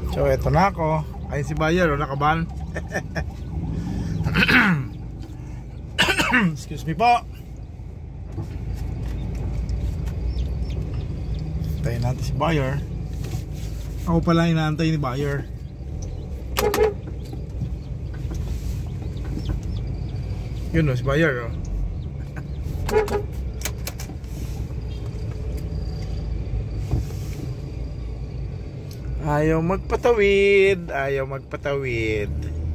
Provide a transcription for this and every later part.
So eto na ako. Ayun si buyer, nakaban. Excuse me po. Tayo natin si buyer. Ako pala inaantay ni buyer. Yun o, si buyer o. Ayaw magpatawid. Ayaw magpatawid.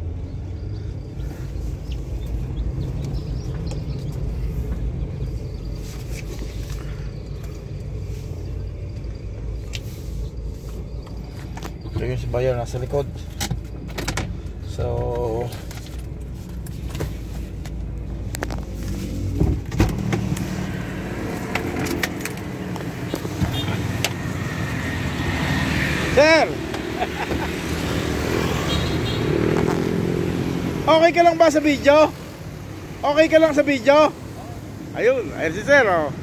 Ito yung si buyer nasa likod. So Sir! Okay ka lang ba sa video? Okay ka lang sa video? Ayun, ayun si Sir oh.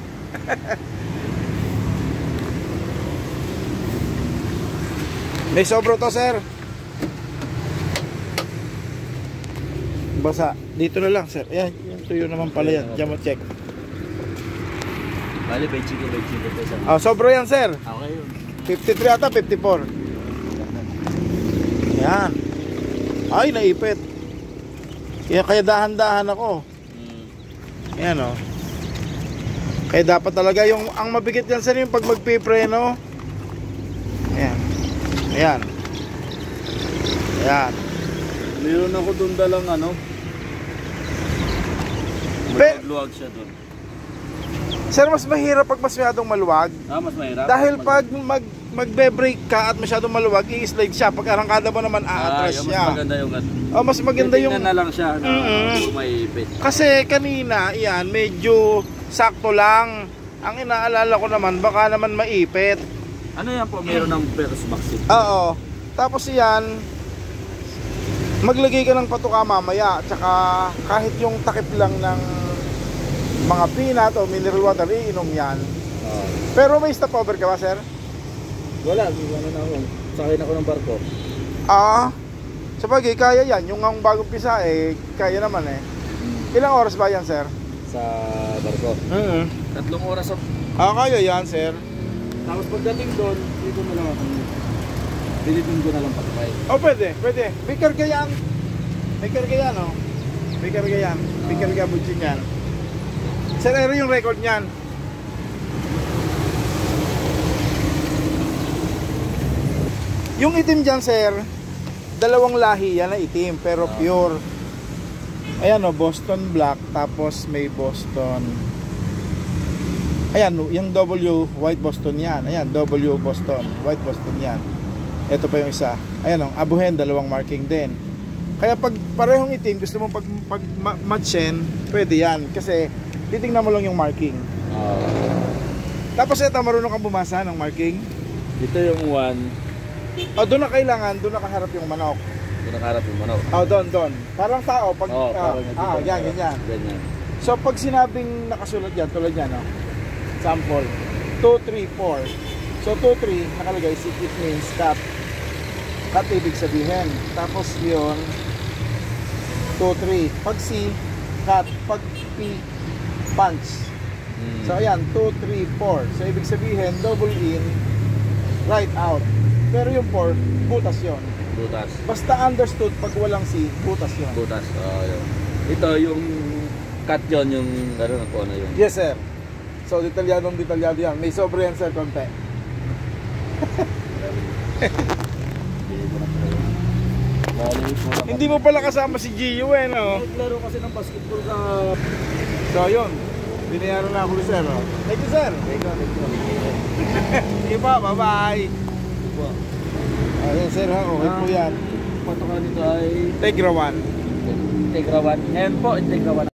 May sobro to, Sir. Basa, dito na lang, Sir. Ayan, yung tuyo naman pala yan. Diyan mo check. Bali, by chicken to, Sir. Oh, sobro yan, Sir. Okay yun. 53 ata, 54. Ayan. Ay, naipit. Kaya dahan-dahan ako. Ayan o. Kaya dapat talaga yung ang mabigat yan, Sir, yung pag magpipreno. Ayan. Ayan. Ayan. Meron ako doon dalang ano. Maluwag siya doon. Sir, mas mahirap pag masyadong maluwag. Mas mahirap. Dahil pag magbe-brake ka at masyadong maluwag, i-slide siya. Pag arangkada mo naman, aatras siya. Mas maganda yung oh, mas maganda yung na lang siya na umaipit. Kasi kanina, yan, medyo sakto lang. Ang inaalala ko naman, baka naman maipit. Ano yan po? Meron ng Perus Maxim. Oo. Tapos yan, maglagay ka ng patuka mamaya. Tsaka kahit yung takip lang ng mga peanut o mineral water, iinom yan. Pero may stopover ka ba, Sir? Wala, ano na ako. Sakay na ako ng barko. Sabagay, kaya yan. Yung ang bagong pisa, kaya naman eh. Ilang oras ba yan, Sir? Sa barko? 3 oras. Kaya yan, Sir. Tapos pagdating doon, dito na lang ako. Dilitin ko na lang patupay. Oh, pwede. May karga yan. May karga yan, oh. May karga yan. May karga butsin yan. Sir, ano yung record niyan? Yung itim dyan, Sir, dalawang lahi yan na itim, pero pure. Ayan o, Boston Black, tapos may Boston. Ayan, yung W, White Boston yan. Ayan, W Boston, White Boston yan. Ito pa yung isa. Ayan o, Abuhen, dalawang marking din. Kaya pag parehong itim, gusto mo pag matchen, pwede yan. Kasi titingnan mo lang yung marking. Tapos ito, marunong kang bumasa ng marking. Dito yung 1. Doon na kailangan, doon nakaharap yung manok. Doon nakaharap yung manok. Doon. Parang tao. Pag, ganyan. So pag sinabing nakasulat yan, tulad yan, sample, 2, 3, 4. So 2, 3, nakalagay, it means cut. Cut ibig sabihin. Tapos yun, 2, 3. Pag C, cut. Pag P, punch. So ayan, 2, 3, 4. So ibig sabihin, double in, right out. Pero yung 4, butas yun. Butas. Basta understood, pag walang C, butas yun. Butas, yun. Ito yung cut yun, yung ano na yun. Yes, sir. So detalyado yan. May sobre yan, sir, konti. Hindi mo pala kasama si Gio no? Naglaro kasi ng basketball ka. So yun, binayaran na ako ni sir. Thank you, sir. Thank you. Sige po, bye-bye. Ayun, sir, okay po yan. Patokan nito ay Tegra 1. Integra 1. Ngayon po, Integra 1.